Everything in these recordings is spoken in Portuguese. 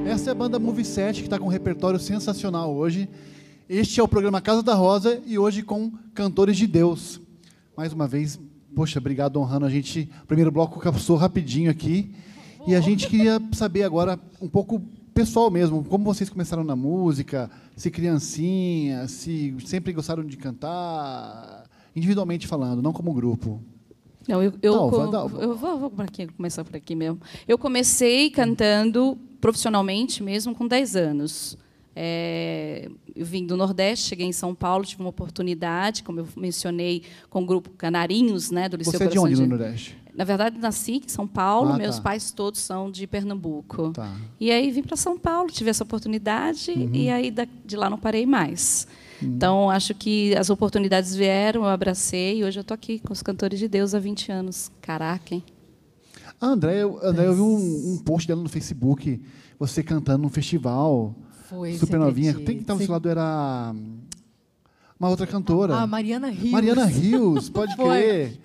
Essa é a banda Movie 7, que está com um repertório sensacional hoje. Este é o programa Casa da Rosa e hoje com Cantores de Deus. Mais uma vez, poxa, obrigado, honrando a gente. O primeiro bloco passou rapidinho aqui. E a gente queria saber agora um pouco pessoal mesmo, como vocês começaram na música, se criancinha, se sempre gostaram de cantar, individualmente falando, não como grupo. Não, eu vou começar por aqui mesmo. Eu comecei cantando profissionalmente mesmo com 10 anos. Eu vim do Nordeste, cheguei em São Paulo, tive uma oportunidade, como eu mencionei, com o grupo Canarinhos, né, do Liceu Você é de onde no Nordeste? Na verdade, nasci em São Paulo, meus pais todos são de Pernambuco. Tá. E aí vim para São Paulo, tive essa oportunidade, e aí de lá não parei mais. Então, acho que as oportunidades vieram, eu abracei, e hoje eu estou aqui com os Cantores de Deus há 20 anos. Caraca, hein? André, eu vi um post dela no Facebook, você cantando num festival, foi, super novinha. Quem que estava do seu lado era uma outra cantora. Ah, Mariana Rios. Mariana Rios, pode crer.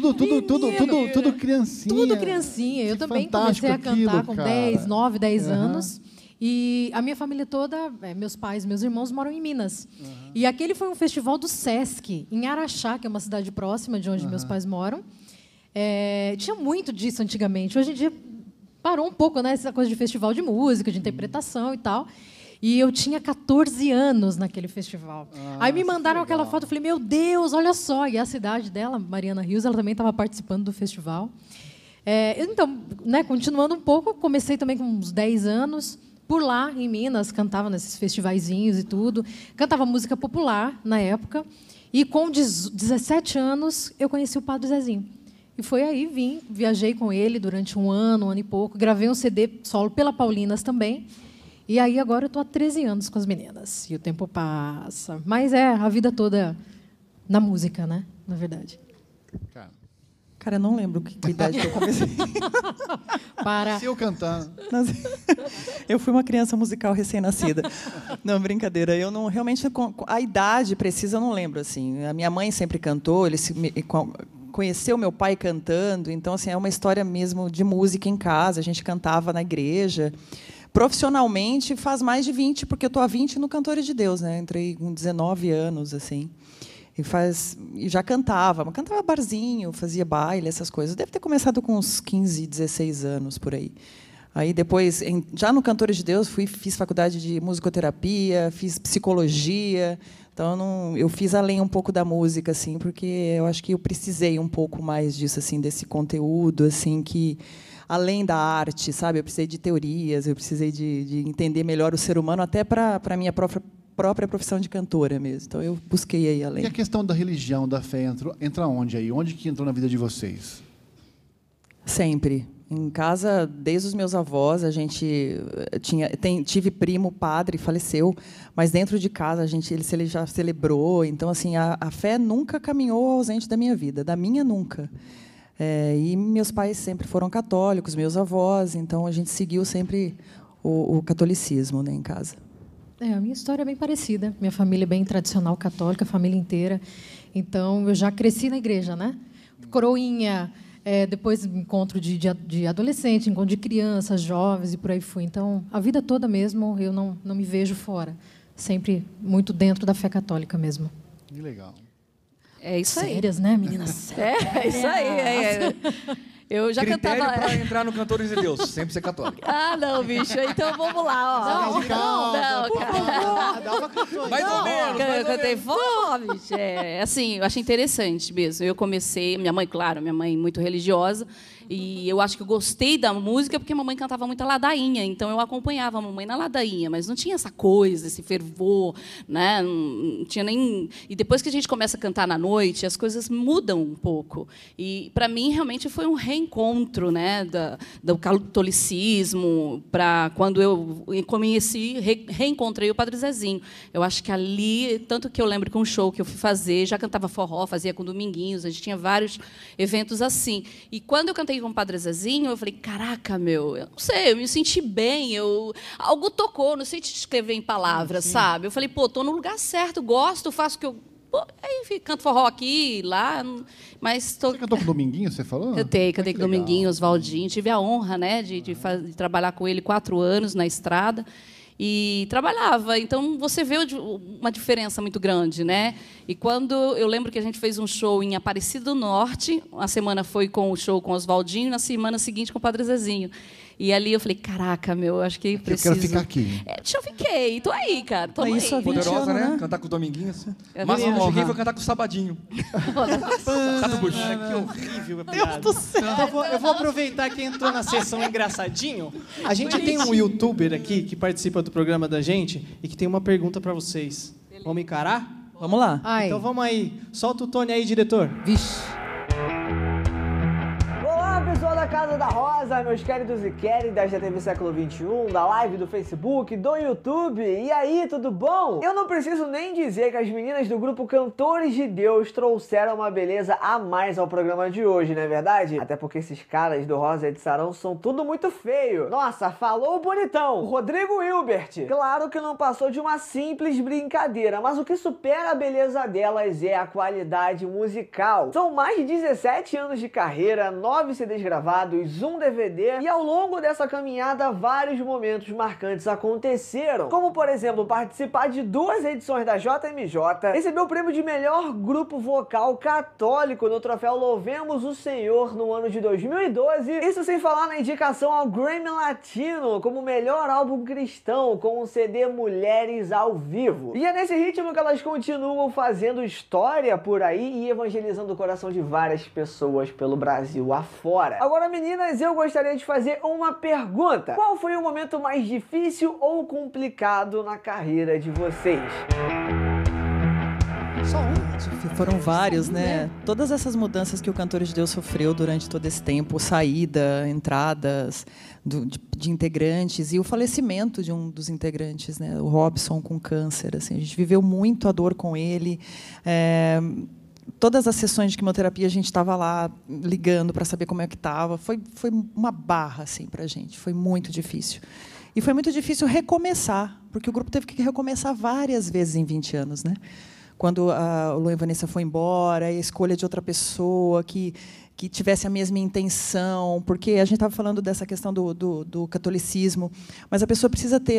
Tudo criancinha. Tudo criancinha. Eu também comecei a cantar com 9, 10 anos. E a minha família toda, meus pais, meus irmãos, moram em Minas. E aquele foi um festival do Sesc, em Araxá, que é uma cidade próxima de onde meus pais moram. Tinha muito disso antigamente. Hoje em dia parou um pouco, né, essa coisa de festival de música, de interpretação e tal. E eu tinha 14 anos naquele festival. Aí me mandaram aquela foto, eu falei, meu Deus, olha só. E a cidade dela, Mariana Rios, ela também estava participando do festival. Então, né, continuando um pouco, comecei também com uns 10 anos. Por lá, em Minas, cantava nesses festivaizinhos e tudo. Cantava música popular, na época. E com 17 anos, eu conheci o Padre Zezinho. E foi aí, viajei com ele durante um ano e pouco. Gravei um CD solo pela Paulinas também. E aí, agora, eu estou há 13 anos com as meninas. E o tempo passa. Mas a vida toda na música, né? Na verdade. Cara, eu não lembro que idade que eu comecei. Se eu cantar. Eu fui uma criança musical recém-nascida. Não, brincadeira. Eu não realmente a idade precisa eu não lembro assim. A minha mãe sempre cantou, conheceu meu pai cantando, então assim é uma história mesmo de música em casa. A gente cantava na igreja. Profissionalmente faz mais de 20, porque eu estou há 20 no Cantores de Deus, né? Entrei com 19 anos assim. E já cantava barzinho, fazia baile, essas coisas. Deve ter começado com uns 15, 16 anos, por aí. Aí, depois, já no Cantores de Deus, fiz faculdade de musicoterapia, fiz psicologia. Então, eu fiz além um pouco da música, assim, porque eu acho que eu precisei um pouco mais disso, assim, desse conteúdo, assim, que além da arte, sabe? Eu precisei de teorias, eu precisei de entender melhor o ser humano, até para a minha própria profissão de cantora mesmo. Então, eu busquei aí além. E a questão da religião, da fé, entra onde aí? Onde que entrou na vida de vocês? Sempre. Em casa, desde os meus avós, a gente tive primo, padre, faleceu, mas dentro de casa ele já celebrou. Então, assim, a fé nunca caminhou ausente da minha vida, da minha nunca. E meus pais sempre foram católicos, meus avós, então a gente seguiu sempre o catolicismo, né, em casa. A minha história é bem parecida. Minha família é bem tradicional católica, a família inteira. Então, eu já cresci na igreja, né? Coroinha, depois encontro de adolescente, encontro de crianças, jovens e por aí fui. Então, a vida toda mesmo, eu não me vejo fora. Sempre muito dentro da fé católica mesmo. Que legal. É isso aí. Sérias, né, meninas? É isso aí. Eu já critério cantava. para entrar no Cantores de Deus, sempre ser católico. Não, bicho. Então vamos lá, ó. Não, Mais ou menos. Eu cantei fome, bicho. Assim, eu achei interessante mesmo. Eu comecei, minha mãe muito religiosa, e eu acho que eu gostei da música porque a mamãe cantava muita ladainha, então eu acompanhava a mamãe na ladainha, mas não tinha essa coisa, esse fervor, né? Não tinha nem. E depois que a gente começa a cantar na noite, as coisas mudam um pouco. E para mim realmente foi um reencontro, né, do catolicismo, para quando eu reencontrei o Padre Zezinho. Eu acho que ali, tanto que eu lembro que um show que eu fui fazer, já cantava forró, fazia com Dominguinhos, a gente tinha vários eventos assim. E quando eu cantei com o Padre Zezinho, eu falei, caraca, eu não sei, eu me senti bem, algo tocou, não sei te escrever em palavras, sabe? Eu falei, tô no lugar certo, gosto, faço o que eu Aí, enfim, canto forró aqui, lá, mas... Você cantou com o Dominguinho, você falou? Cantei com o Dominguinho, Oswaldinho. Tive a honra, né, de trabalhar com ele 4 anos na estrada. E trabalhava. Então, você vê uma diferença muito grande, né? E quando eu lembro que a gente fez um show em Aparecida do Norte, uma semana foi com o show com o Oswaldinho, na semana seguinte com o Padre Zezinho. E ali eu falei, caraca, meu, acho que preciso... Eu quero ficar aqui. Eu fiquei. Tô aí, cara. Tô aí. Poderosa, né? Cantar com o Dominguinhos. Mas eu cheguei foi cantar com o Sabadinho. Cato Bush. Que horrível. Deus do céu. Então, eu vou aproveitar que entrou na sessão engraçadinho. A gente tem um youtuber aqui que participa do programa da gente e que tem uma pergunta para vocês. Vamos encarar? Vamos lá. Ai. Então vamos aí. Solta o Tony aí, diretor. Vixe. Pessoal da Casa da Rosa, meus queridos e queridas da TV Século XXI, da live do Facebook, do YouTube. E aí, tudo bom? Eu não preciso nem dizer que as meninas do grupo Cantores de Deus trouxeram uma beleza a mais ao programa de hoje, não é verdade? Até porque esses caras do Rosa de Sarão são tudo muito feio. Nossa, falou bonitão! O Rodrigo Hilbert. Claro que não passou de uma simples brincadeira, mas o que supera a beleza delas é a qualidade musical. São mais de 17 anos de carreira, 9 CDs gravados, um DVD, e ao longo dessa caminhada vários momentos marcantes aconteceram, como por exemplo participar de 2 edições da JMJ, receber o prêmio de melhor grupo vocal católico no troféu Louvemos o Senhor no ano de 2012, isso sem falar na indicação ao Grammy Latino como melhor álbum cristão com o CD Mulheres ao Vivo. E é nesse ritmo que elas continuam fazendo história por aí e evangelizando o coração de várias pessoas pelo Brasil afora. Agora, meninas, eu gostaria de fazer uma pergunta. Qual foi o momento mais difícil ou complicado na carreira de vocês? Só um. Foram vários, né? Todas essas mudanças que o Cantores de Deus sofreu durante todo esse tempo, saída, entradas de integrantes e o falecimento de um dos integrantes, né? O Robson com câncer. Assim, a gente viveu muito a dor com ele. Todas as sessões de quimioterapia a gente estava lá ligando para saber como é que estava. Foi uma barra assim, para a gente. Foi muito difícil. E foi muito difícil recomeçar, porque o grupo teve que recomeçar várias vezes em 20 anos. Né? Quando a Lu e a Vanessa foi embora, a escolha de outra pessoa que tivesse a mesma intenção, porque a gente estava falando dessa questão do catolicismo, mas a pessoa precisa ter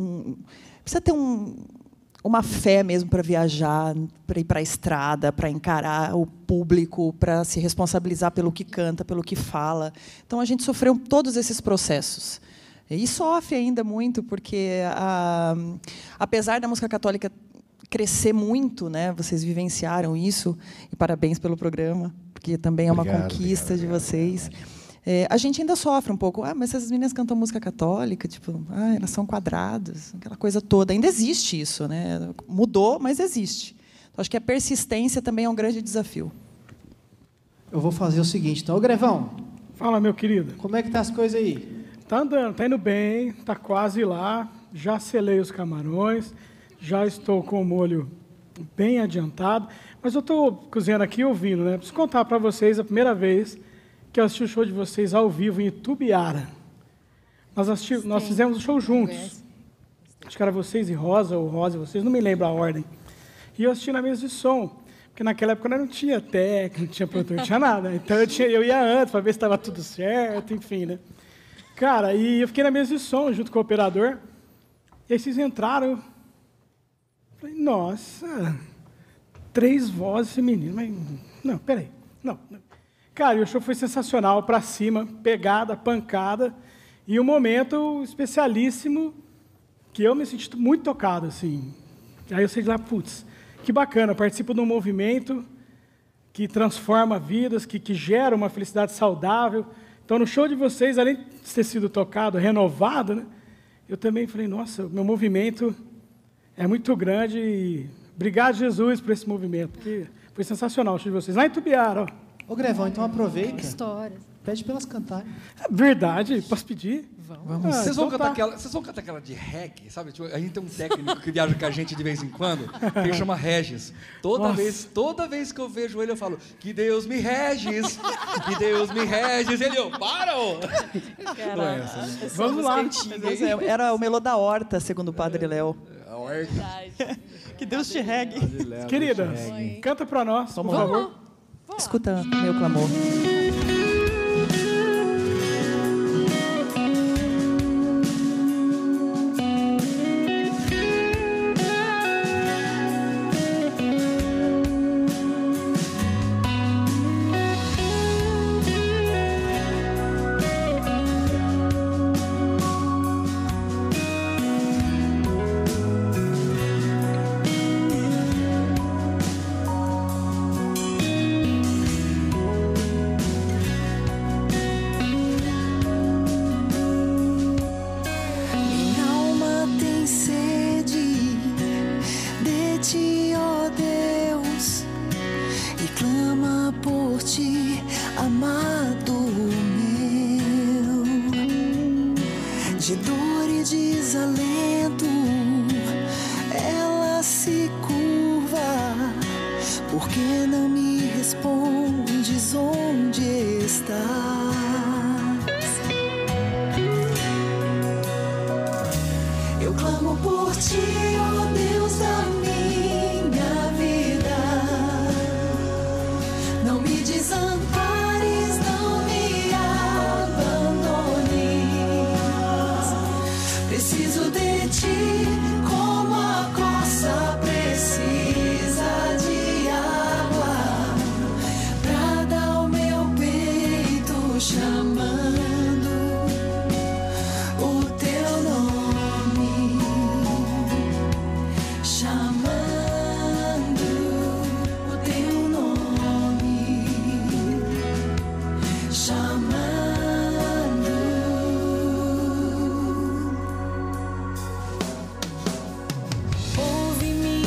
uma fé mesmo para viajar, para ir para a estrada, para encarar o público, para se responsabilizar pelo que canta, pelo que fala. Então, a gente sofreu todos esses processos. E sofre ainda muito, porque, apesar da música católica crescer muito, né, vocês vivenciaram isso, e parabéns pelo programa, porque também é uma conquista de vocês. A gente ainda sofre um pouco. Mas essas meninas cantam música católica, tipo, elas são quadradas, aquela coisa toda. Ainda existe isso, né? Mudou, mas existe. Então, acho que a persistência também é um grande desafio. Eu vou fazer o seguinte, então. Ô, Grevão. Fala, meu querido. Como é que tá as coisas aí? Tá andando, tá indo bem, tá quase lá. Já selei os camarões, já estou com o molho bem adiantado. Mas eu estou cozinhando aqui e ouvindo, né? Preciso contar para vocês a primeira vez que eu assisti o show de vocês ao vivo em Itubiara. Nós fizemos o show juntos. Acho que era vocês e Rosa, ou Rosa e vocês, não me lembro a ordem. E eu assisti na mesa de som, porque naquela época não tinha técnico, não tinha produtor, não tinha nada. Então eu ia antes para ver se estava tudo certo, enfim, né? Cara, e eu fiquei na mesa de som junto com o operador. E aí vocês entraram. Eu falei, nossa, 3 vozes femininas. Mas, não, peraí. Não. Cara, e o show foi sensacional, para cima, pegada, pancada, e um momento especialíssimo que eu me senti muito tocado, assim. Aí eu sei lá, putz, que bacana, participo de um movimento que transforma vidas, que gera uma felicidade saudável. Então, no show de vocês, além de ter sido tocado, renovado, né, eu também falei, nossa, o meu movimento é muito grande e obrigado, Jesus, por esse movimento, porque foi sensacional o show de vocês. Lá em Itubiara, ó. Ô, Grevão, então aproveita. Histórias. Pede para elas cantarem. Verdade, posso pedir? Vamos. Vocês vão cantar aquela de reggae, sabe? Tipo, a gente tem um técnico que viaja com a gente de vez em quando, que ele chama Regis. Toda vez que eu vejo ele, eu falo, que Deus me reges, que Deus me reges. Ele, para! Vamos lá. Era o Melô da Horta, segundo o Padre Léo. forte. Que Deus te regue. Querida, canta pra nós, por favor. Escuta meu clamor. De dor e desalento, ela se curva. Por que não me respondes onde estás? Eu clamo por ti, ó Deus da minha vida. Não me desampares, não me abandones. Preciso de ti como a coça precisa de água pra dar ao meu peito, chamando o teu nome, chamando o teu nome, chamando. Ouve-me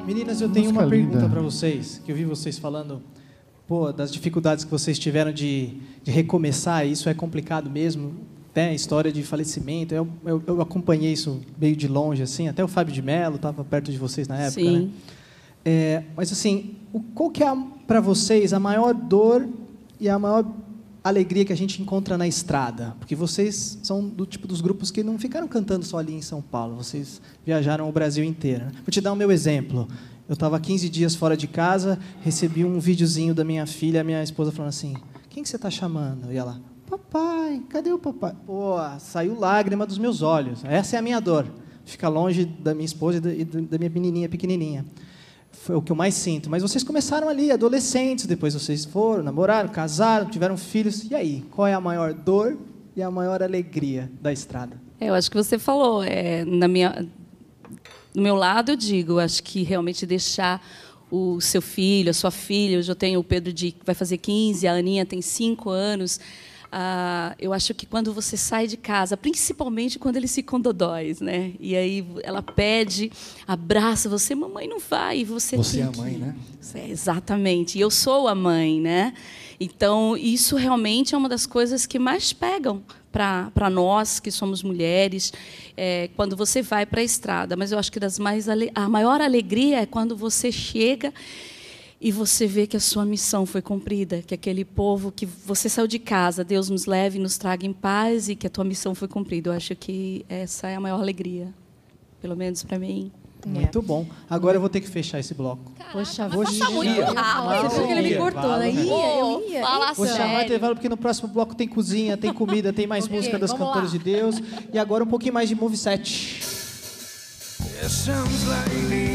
Meninas, eu tenho uma pergunta para vocês, que eu vi vocês falando, das dificuldades que vocês tiveram de recomeçar, isso é complicado mesmo, né? História de falecimento, eu acompanhei isso meio de longe, assim, até o Fábio de Mello estava perto de vocês na época, Sim. né? Mas assim, qual que é para vocês a maior dor e a maior alegria que a gente encontra na estrada? Porque vocês são do tipo dos grupos que não ficaram cantando só ali em São Paulo, vocês viajaram o Brasil inteiro. Vou te dar o meu exemplo. Eu estava 15 dias fora de casa, recebi um videozinho da minha filha, a minha esposa falando assim, quem que você está chamando? E ela, papai, cadê o papai? Pô, saiu lágrima dos meus olhos. Essa é a minha dor, ficar longe da minha esposa e da minha menininha pequenininha. Foi o que eu mais sinto. Mas vocês começaram ali, adolescentes, depois vocês foram, namoraram, casaram, tiveram filhos. E aí, qual é a maior dor e a maior alegria da estrada? Eu acho que você falou. Do meu lado, eu digo, acho que realmente deixar o seu filho, a sua filha, hoje eu tenho o Pedro que vai fazer 15, a Aninha tem 5 anos. Eu acho que quando você sai de casa, principalmente quando eles ficam dodóis, né? E aí ela pede, abraça você, mamãe não vai, e você é a que... mãe, né? Exatamente. E eu sou a mãe, né? Então isso realmente é uma das coisas que mais pegam para nós que somos mulheres, quando você vai para a estrada. Mas eu acho que a maior alegria é quando você chega e você vê que a sua missão foi cumprida, que aquele povo que você saiu de casa, Deus nos leve e nos traga em paz, e que a tua missão foi cumprida. Eu acho que essa é a maior alegria, pelo menos para mim. Muito bom. Agora eu vou ter que fechar esse bloco. Poxa, vou tá muito rápido. rápido. Ele me cortou, né? Pô, fala Vou chamar sério. intervalo porque no próximo bloco tem cozinha, tem comida, tem mais música das vamos cantoras lá. de Deus. E agora um pouquinho mais de moveset. It sounds like the